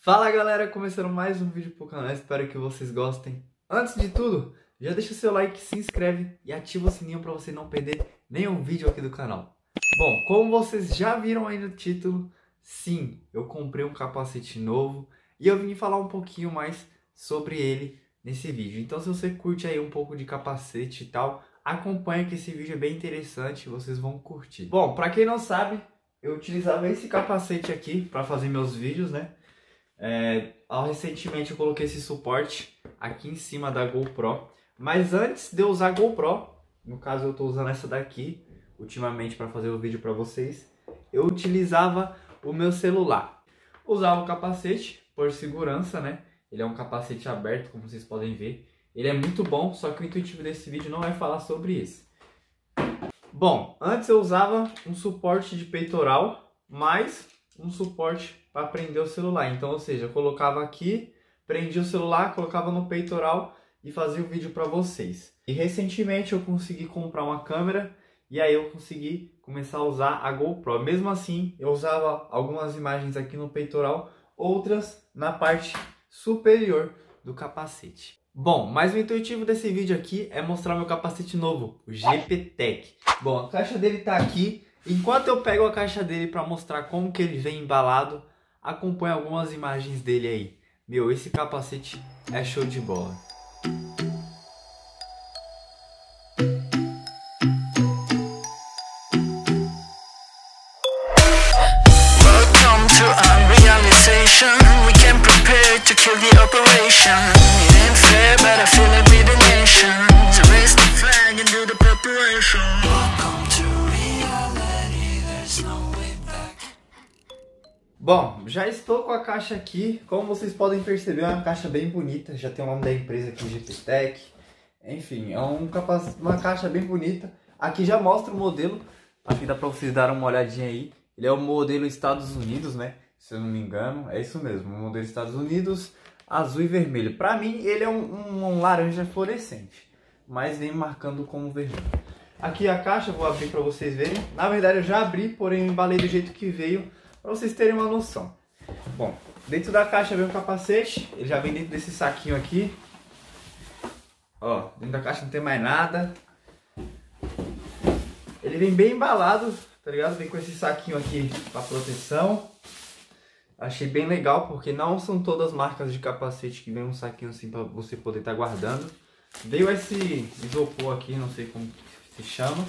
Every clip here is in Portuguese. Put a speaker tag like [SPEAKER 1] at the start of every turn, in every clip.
[SPEAKER 1] Fala galera, começando mais um vídeo pro canal, espero que vocês gostem. Antes de tudo, já deixa o seu like, se inscreve e ativa o sininho para você não perder nenhum vídeo aqui do canal. Bom, como vocês já viram aí no título, sim, eu comprei um capacete novo e eu vim falar um pouquinho mais sobre ele nesse vídeo. Então se você curte aí um pouco de capacete e tal, acompanha que esse vídeo é bem interessante, vocês vão curtir. Bom, para quem não sabe, eu utilizava esse capacete aqui para fazer meus vídeos, né? Recentemente eu coloquei esse suporte aqui em cima da GoPro, mas antes de eu usar a GoPro, no caso eu estou usando essa daqui ultimamente para fazer o vídeo para vocês, eu utilizava o meu celular. Usava o capacete por segurança, né? Ele é um capacete aberto, como vocês podem ver. Ele é muito bom, só que o intuitivo desse vídeo não é falar sobre isso. Bom, antes eu usava um suporte de peitoral, mais um suporte para prender o celular. Então, ou seja, eu colocava aqui, prendia o celular, colocava no peitoral e fazia o vídeo para vocês. E recentemente eu consegui comprar uma câmera e aí eu consegui começar a usar a GoPro. Mesmo assim, eu usava algumas imagens aqui no peitoral, outras na parte superior do capacete. Bom, mas o intuitivo desse vídeo aqui é mostrar meu capacete novo, o GPTech. Bom, a caixa dele tá aqui. Enquanto eu pego a caixa dele para mostrar como que ele vem embalado, acompanhe algumas imagens dele aí. Meu, esse capacete é show de bola.
[SPEAKER 2] Welcome to unrealization. We can prepare to kill the operation. It ain't fair, but I feel like we're the nation. To raise the flag and do the preparation. Welcome to reality, there's no way back.
[SPEAKER 1] Bom, já estou com a caixa aqui. Como vocês podem perceber, é uma caixa bem bonita. Já tem o nome da empresa aqui, GPTech. Enfim, é uma caixa bem bonita. Aqui já mostra o modelo. Acho que dá para vocês darem uma olhadinha aí. Ele é o modelo Estados Unidos, né? Se eu não me engano, é isso mesmo. O modelo Estados Unidos, azul e vermelho. Para mim, ele é um laranja fluorescente, mas vem marcando como vermelho. Aqui a caixa, vou abrir para vocês verem. Na verdade, eu já abri, porém eu embalei do jeito que veio, para vocês terem uma noção. Bom, dentro da caixa vem um capacete. Ele já vem dentro desse saquinho aqui. Ó, dentro da caixa não tem mais nada. Ele vem bem embalado, tá ligado? Vem com esse saquinho aqui para proteção. Achei bem legal, porque não são todas as marcas de capacete que vem um saquinho assim para você poder estar guardando. Veio esse isopor aqui, não sei como se chama.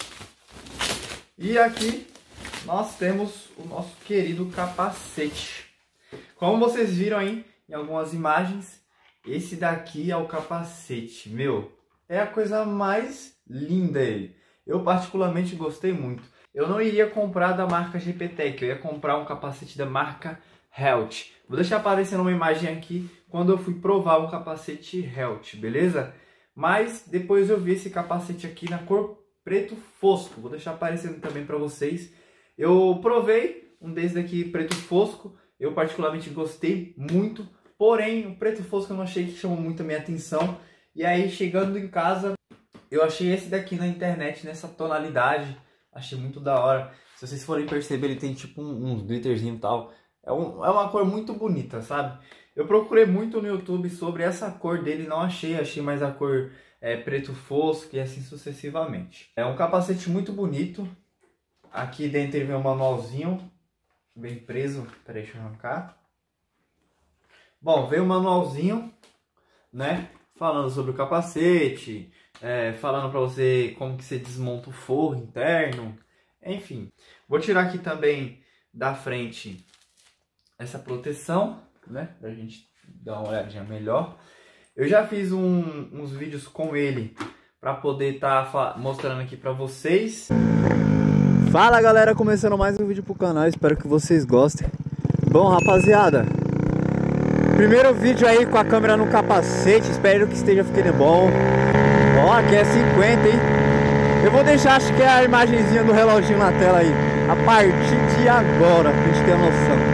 [SPEAKER 1] E aqui nós temos o nosso querido capacete. Como vocês viram aí em algumas imagens, esse daqui é o capacete. Meu, é a coisa mais linda ele. Eu particularmente gostei muito. Eu não iria comprar da marca GPTech, eu ia comprar um capacete da marca Helt. Vou deixar aparecendo uma imagem aqui quando eu fui provar um capacete Helt, beleza? Mas depois eu vi esse capacete aqui na cor preto fosco. Vou deixar aparecendo também para vocês. Eu provei um desses aqui preto fosco. Eu particularmente gostei muito. Porém, o preto fosco eu não achei que chamou muito a minha atenção. E aí, chegando em casa, eu achei esse daqui na internet, nessa tonalidade. Achei muito da hora. Se vocês forem perceber, ele tem tipo uns glitterzinho e tal. É uma cor muito bonita, sabe? Eu procurei muito no YouTube sobre essa cor dele, não achei. Achei mais a cor preto fosco e assim sucessivamente. É um capacete muito bonito. Aqui dentro ele vem um manualzinho bem preso. Peraí, deixa eu arrancar. Bom, veio um manualzinho, né? Falando sobre o capacete, falando para você como que você desmonta o forro interno, enfim. Vou tirar aqui também da frente essa proteção, né? Pra gente dar uma olhadinha melhor. Eu já fiz uns vídeos com ele para poder estar mostrando aqui para vocês. Fala galera, começando mais um vídeo pro canal, espero que vocês gostem. Bom rapaziada, primeiro vídeo aí com a câmera no capacete, espero que esteja ficando bom. Ó, aqui é 50, hein? Eu vou deixar, acho que é a imagenzinha do reloginho na tela aí, a partir de agora, pra gente ter uma noção.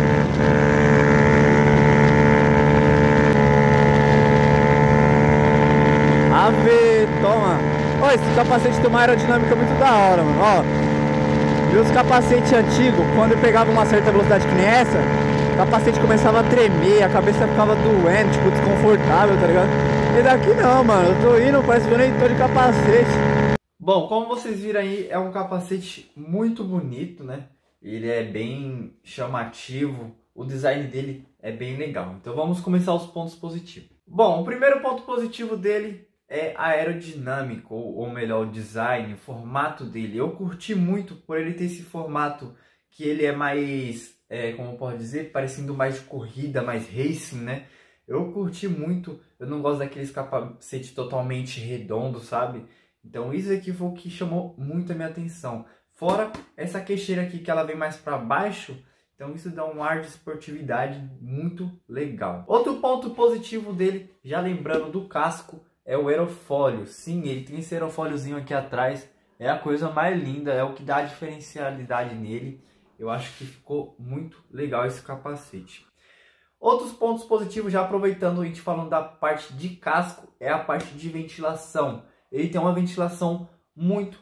[SPEAKER 1] Ave, toma! Ó, esse capacete tem uma aerodinâmica muito da hora, mano, ó. E os capacetes antigos, quando eu pegava uma certa velocidade que nem essa, o capacete começava a tremer, a cabeça ficava doendo, tipo, desconfortável, tá ligado? E daqui não, mano, eu tô indo, parece que eu nem tô de capacete. Bom, como vocês viram aí, é um capacete muito bonito, né? Ele é bem chamativo, o design dele é bem legal. Então vamos começar os pontos positivos. Bom, o primeiro ponto positivo dele é aerodinâmico, ou melhor, o design, o formato dele. Eu curti muito por ele ter esse formato que ele é mais, como pode dizer, parecendo mais de corrida, mais racing, né? Eu curti muito, eu não gosto daqueles capacetes totalmente redondos, sabe? Então isso aqui foi o que chamou muito a minha atenção. Fora essa queixeira aqui que ela vem mais para baixo, então isso dá um ar de esportividade muito legal. Outro ponto positivo dele, já lembrando do casco, é o aerofólio. Sim, ele tem esse aerofóliozinho aqui atrás, é a coisa mais linda, é o que dá a diferencialidade nele. Eu acho que ficou muito legal esse capacete. Outros pontos positivos, já aproveitando e te falando da parte de casco, é a parte de ventilação. Ele tem uma ventilação muito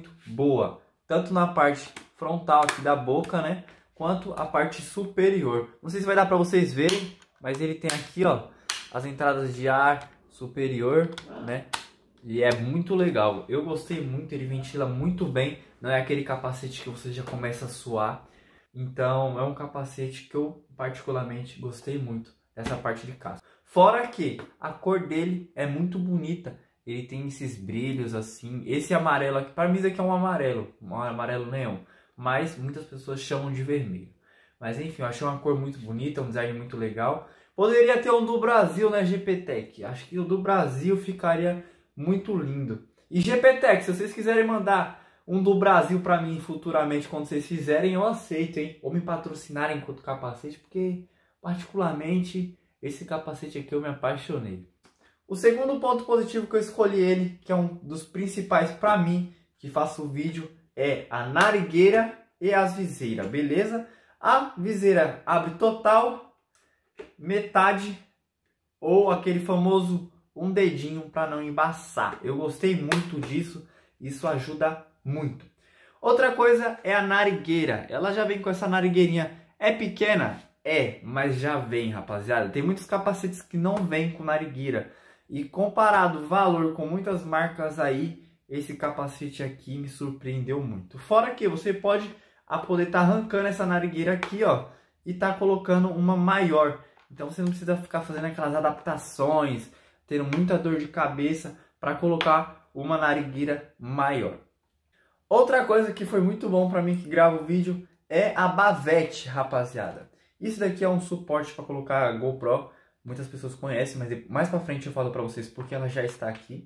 [SPEAKER 1] boa, tanto na parte frontal aqui da boca, né, quanto a parte superior. Não sei se vai dar para vocês verem, mas ele tem aqui, ó, as entradas de ar superior, né, e é muito legal. Eu gostei muito, ele ventila muito bem, não é aquele capacete que você já começa a suar. Então é um capacete que eu particularmente gostei muito dessa parte de casco. Fora que a cor dele é muito bonita. Ele tem esses brilhos assim. Esse amarelo aqui, para mim isso aqui é um amarelo neon. Mas muitas pessoas chamam de vermelho. Mas enfim, eu achei uma cor muito bonita, um design muito legal. Poderia ter um do Brasil, né, GPTech? Acho que o do Brasil ficaria muito lindo. E GPTech, se vocês quiserem mandar um do Brasil para mim futuramente, quando vocês fizerem, eu aceito, hein? Ou me patrocinarem enquanto capacete, porque particularmente esse capacete aqui eu me apaixonei. O segundo ponto positivo que eu escolhi ele, que é um dos principais para mim, que faço o vídeo, é a narigueira e as viseiras, beleza? A viseira abre total, metade ou aquele famoso um dedinho para não embaçar. Eu gostei muito disso, isso ajuda muito. Outra coisa é a narigueira. Ela já vem com essa narigueirinha. É pequena? É, mas já vem, rapaziada. Tem muitos capacetes que não vêm com narigueira. E comparado o valor com muitas marcas aí, esse capacete aqui me surpreendeu muito. Fora que você pode poder estar arrancando essa narigueira aqui, ó, e tá colocando uma maior. Então você não precisa ficar fazendo aquelas adaptações, tendo muita dor de cabeça para colocar uma narigueira maior. Outra coisa que foi muito bom para mim que gravo o vídeo é a bavette, rapaziada. Isso daqui é um suporte para colocar a GoPro. Muitas pessoas conhecem, mas mais para frente eu falo para vocês porque ela já está aqui.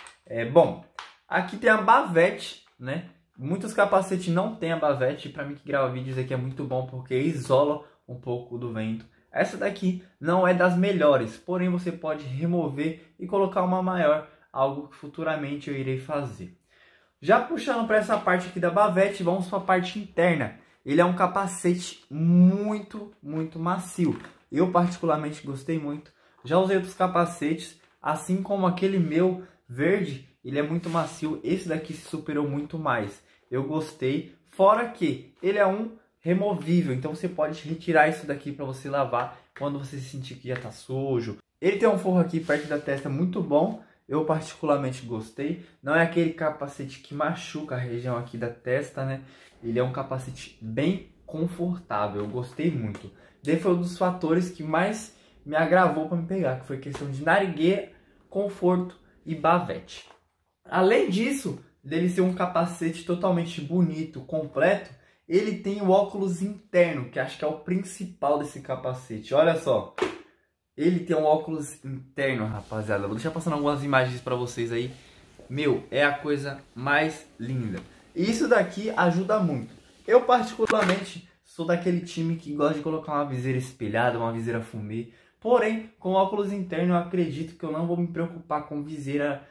[SPEAKER 1] Bom, aqui tem a bavette, né? Muitos capacetes não tem a bavette. Para mim que grava vídeos aqui é muito bom porque isola um pouco do vento. Essa daqui não é das melhores, porém você pode remover e colocar uma maior, algo que futuramente eu irei fazer. Já puxando para essa parte aqui da bavette, vamos para a parte interna. Ele é um capacete muito macio. Eu particularmente gostei muito. Já usei outros capacetes, assim como aquele meu verde, ele é muito macio. Esse daqui se superou muito mais. Eu gostei. Fora que ele é um removível, então você pode retirar isso daqui para você lavar quando você sentir que já está sujo. Ele tem um forro aqui perto da testa muito bom. Eu particularmente gostei. Não é aquele capacete que machuca a região aqui da testa, né? Ele é um capacete bem confortável. Eu gostei muito. Daí foi um dos fatores que mais me agravou para me pegar, que foi questão de narigueira, conforto e bavette. Além disso, dele ser um capacete totalmente bonito, completo, ele tem o óculos interno, que acho que é o principal desse capacete. Olha só. Ele tem um óculos interno, rapaziada. Vou deixar passando algumas imagens para vocês aí. Meu, é a coisa mais linda. E isso daqui ajuda muito. Eu particularmente sou daquele time que gosta de colocar uma viseira espelhada, uma viseira fumê. Porém, com óculos interno eu acredito que eu não vou me preocupar com viseira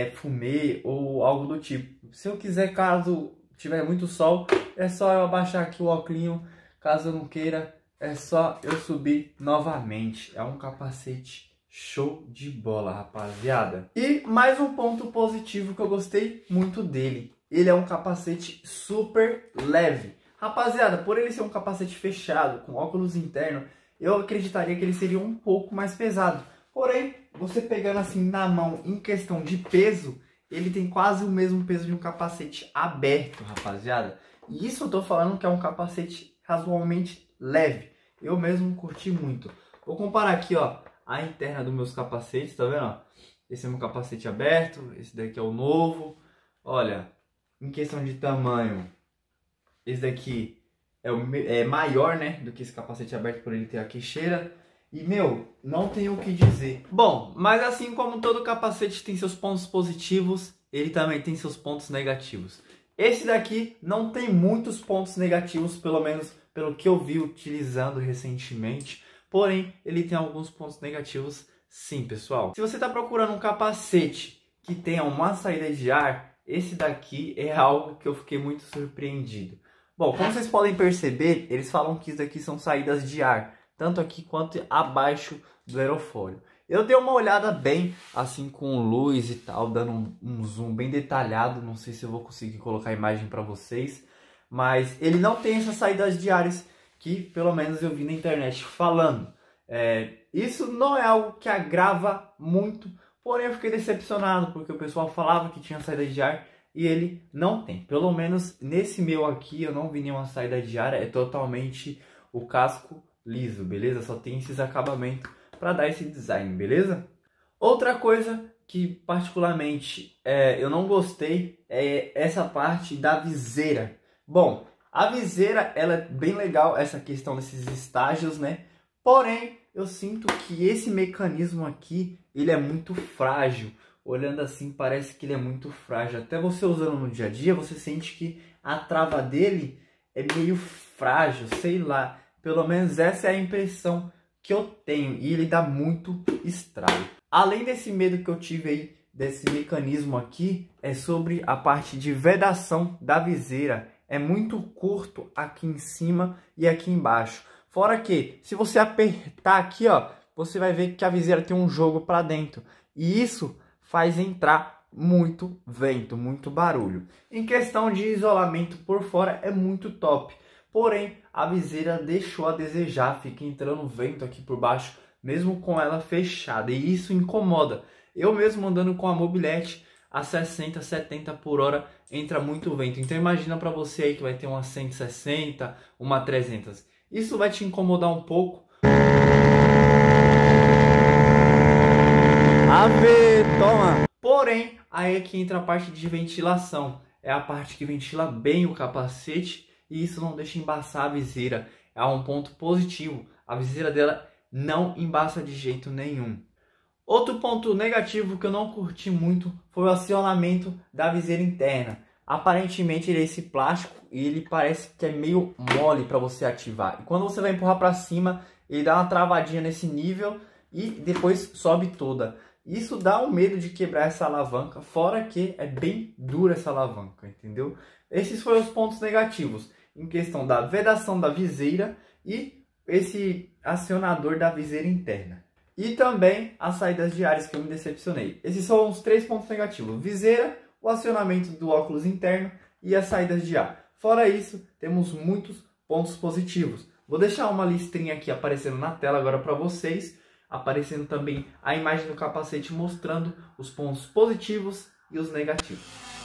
[SPEAKER 1] fumê ou algo do tipo. Se eu quiser, caso tiver muito sol, é só eu abaixar aqui o óculos. Caso eu não queira, é só eu subir novamente. É um capacete show de bola, rapaziada. E mais um ponto positivo que eu gostei muito dele. Ele é um capacete super leve. Rapaziada, por ele ser um capacete fechado, com óculos interno, eu acreditaria que ele seria um pouco mais pesado. Porém, você pegando assim na mão, em questão de peso, ele tem quase o mesmo peso de um capacete aberto, rapaziada. E isso eu tô falando que é um capacete razoavelmente leve. Eu mesmo curti muito. Vou comparar aqui, ó, a interna dos meus capacetes, tá vendo? Esse é meu capacete aberto, esse daqui é o novo. Olha, em questão de tamanho, esse daqui é maior, né, do que esse capacete aberto por ele ter a queixeira. E, meu, não tenho o que dizer. Bom, mas assim como todo capacete tem seus pontos positivos, ele também tem seus pontos negativos. Esse daqui não tem muitos pontos negativos, pelo menos pelo que eu vi utilizando recentemente. Porém, ele tem alguns pontos negativos, sim, pessoal. Se você está procurando um capacete que tenha uma saída de ar, esse daqui é algo que eu fiquei muito surpreendido. Bom, como vocês podem perceber, eles falam que isso daqui são saídas de ar, tanto aqui quanto abaixo do aerofólio. Eu dei uma olhada bem, assim, com luz e tal, dando um zoom bem detalhado. Não sei se eu vou conseguir colocar a imagem para vocês, mas ele não tem essas saídas de ares que, pelo menos, eu vi na internet falando. Isso não é algo que agrava muito, porém eu fiquei decepcionado, porque o pessoal falava que tinha saída de ar e ele não tem. Pelo menos nesse meu aqui eu não vi nenhuma saída de ar, é totalmente o casco liso, beleza? Só tem esses acabamentos para dar esse design, beleza? Outra coisa que particularmente eu não gostei é essa parte da viseira. Bom, a viseira ela é bem legal, essa questão desses estágios, né? Porém, eu sinto que esse mecanismo aqui, ele é muito frágil. Olhando assim, parece que ele é muito frágil. Até você usando no dia a dia, você sente que a trava dele é meio frágil, sei lá. Pelo menos essa é a impressão que eu tenho. E ele dá muito estrago. Além desse medo que eu tive aí, desse mecanismo aqui, é sobre a parte de vedação da viseira. É muito curto aqui em cima e aqui embaixo. Fora que, se você apertar aqui, ó, você vai ver que a viseira tem um jogo para dentro. E isso faz entrar muito vento, muito barulho. Em questão de isolamento por fora, é muito top. Porém, a viseira deixou a desejar, fica entrando vento aqui por baixo, mesmo com ela fechada. E isso incomoda. Eu mesmo andando com a mobilete a 60, 70 por hora, entra muito vento. Então imagina para você aí que vai ter uma 160, uma 300. Isso vai te incomodar um pouco. Ave, toma! Porém, aí é que entra a parte de ventilação. É a parte que ventila bem o capacete e isso não deixa embaçar a viseira. É um ponto positivo. A viseira dela não embaça de jeito nenhum. Outro ponto negativo que eu não curti muito foi o acionamento da viseira interna. Aparentemente ele é esse plástico e ele parece que é meio mole para você ativar. E quando você vai empurrar para cima, ele dá uma travadinha nesse nível e depois sobe toda. Isso dá um medo de quebrar essa alavanca, fora que é bem dura essa alavanca, entendeu? Esses foram os pontos negativos, em questão da vedação da viseira e esse acionador da viseira interna. E também as saídas de ares que eu me decepcionei. Esses são os 3 pontos negativos: viseira, o acionamento do óculos interno e as saídas de ar. Fora isso, temos muitos pontos positivos. Vou deixar uma listrinha aqui aparecendo na tela agora para vocês, aparecendo também a imagem do capacete mostrando os pontos positivos e os negativos.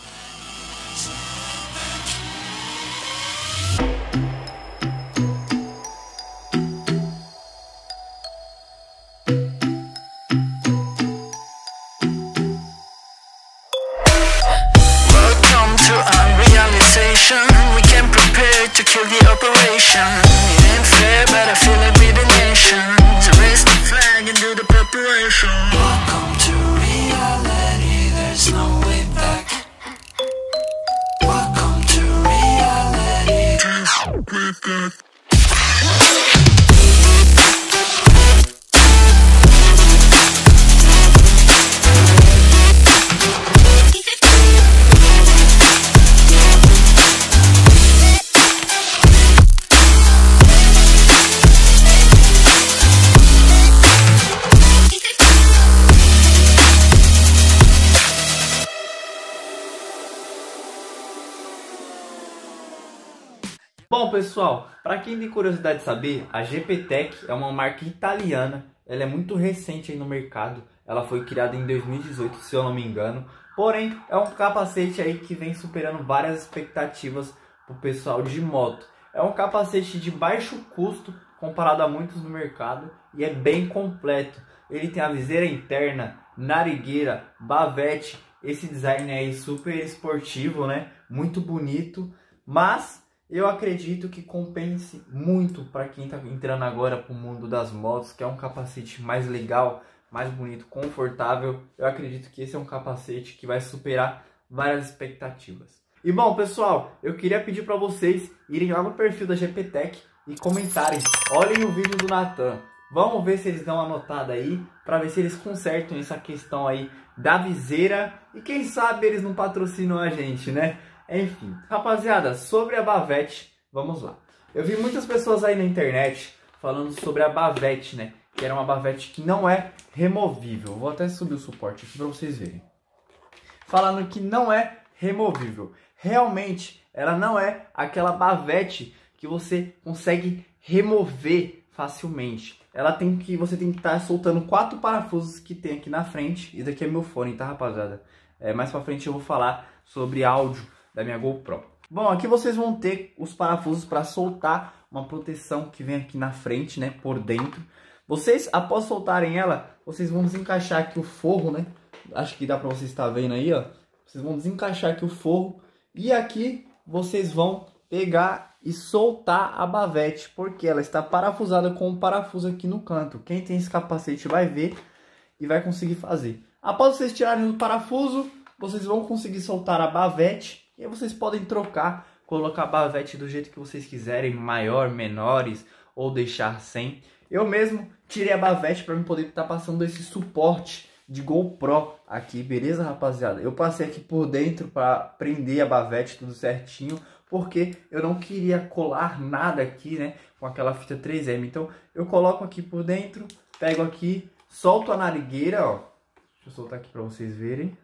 [SPEAKER 2] We can prepare to kill the operation. It ain't fair, but I feel like we're the nation. To raise the flag and do the preparation. Welcome to reality, there's no way back. Welcome to reality.
[SPEAKER 1] Bom, Bom, pessoal, para quem tem curiosidade de saber, a GPTech é uma marca italiana. Ela é muito recente aí no mercado. Ela foi criada em 2018, se eu não me engano. Porém, é um capacete aí que vem superando várias expectativas pro pessoal de moto. É um capacete de baixo custo comparado a muitos no mercado e é bem completo. Ele tem a viseira interna, narigueira, bavete, esse design aí super esportivo, né? Muito bonito, mas eu acredito que compense muito para quem está entrando agora para o mundo das motos, que é um capacete mais legal, mais bonito, confortável. Eu acredito que esse é um capacete que vai superar várias expectativas. E bom, pessoal, eu queria pedir para vocês irem lá no perfil da GPTech e comentarem. Olhem o vídeo do Natan. Vamos ver se eles dão uma notada aí, para ver se eles consertam essa questão aí da viseira. E quem sabe eles não patrocinam a gente, né? Enfim, rapaziada, sobre a bavete, vamos lá. Eu vi muitas pessoas aí na internet falando sobre a bavete, né? Que era uma bavete que não é removível. Vou até subir o suporte aqui para vocês verem. Falando que não é removível. Realmente, ela não é aquela bavete que você consegue remover facilmente. Você tem que estar soltando 4 parafusos que tem aqui na frente. Isso aqui é meu fone, tá, rapaziada? Mais pra frente eu vou falar sobre áudio da minha GoPro. Bom, aqui vocês vão ter os parafusos para soltar uma proteção que vem aqui na frente, né, por dentro. Vocês, após soltarem ela, vocês vão desencaixar aqui o forro, né? Acho que dá para vocês estar vendo aí, ó. Vocês vão desencaixar aqui o forro e aqui vocês vão pegar e soltar a bavete, porque ela está parafusada com um parafuso aqui no canto. Quem tem esse capacete vai ver e vai conseguir fazer. Após vocês tirarem o parafuso, vocês vão conseguir soltar a bavete e aí vocês podem trocar, colocar a bavete do jeito que vocês quiserem, maior, menores ou deixar sem. Eu mesmo tirei a bavete para eu poder estar passando esse suporte de GoPro aqui, beleza, rapaziada? Eu passei aqui por dentro para prender a bavete tudo certinho, porque eu não queria colar nada aqui, né, com aquela fita 3M. Então eu coloco aqui por dentro, pego aqui, solto a narigueira, ó. Deixa eu soltar aqui para vocês verem.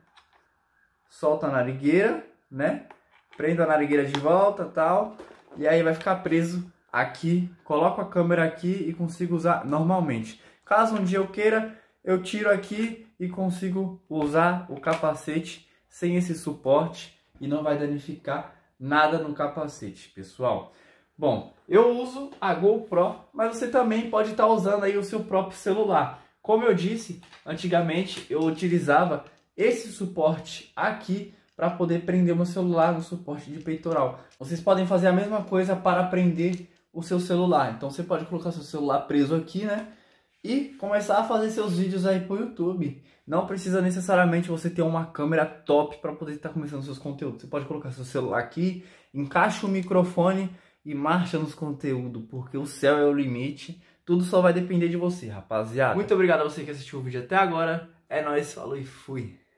[SPEAKER 1] Solto a narigueira, né? Prendo a narigueira de volta, tal, e aí vai ficar preso aqui. Coloco a câmera aqui e consigo usar normalmente. Caso um dia eu queira, eu tiro aqui e consigo usar o capacete sem esse suporte e não vai danificar nada no capacete, pessoal. Bom, eu uso a GoPro, mas você também pode estar usando aí o seu próprio celular. Como eu disse, antigamente eu utilizava esse suporte aqui para poder prender o meu celular no suporte de peitoral. Vocês podem fazer a mesma coisa para prender o seu celular. Então você pode colocar seu celular preso aqui, né? E começar a fazer seus vídeos aí pro YouTube. Não precisa necessariamente você ter uma câmera top para poder estar começando seus conteúdos. Você pode colocar seu celular aqui, encaixa o microfone e marcha nos conteúdos, porque o céu é o limite. Tudo só vai depender de você, rapaziada. Muito obrigado a você que assistiu o vídeo até agora. É nóis, falou e fui!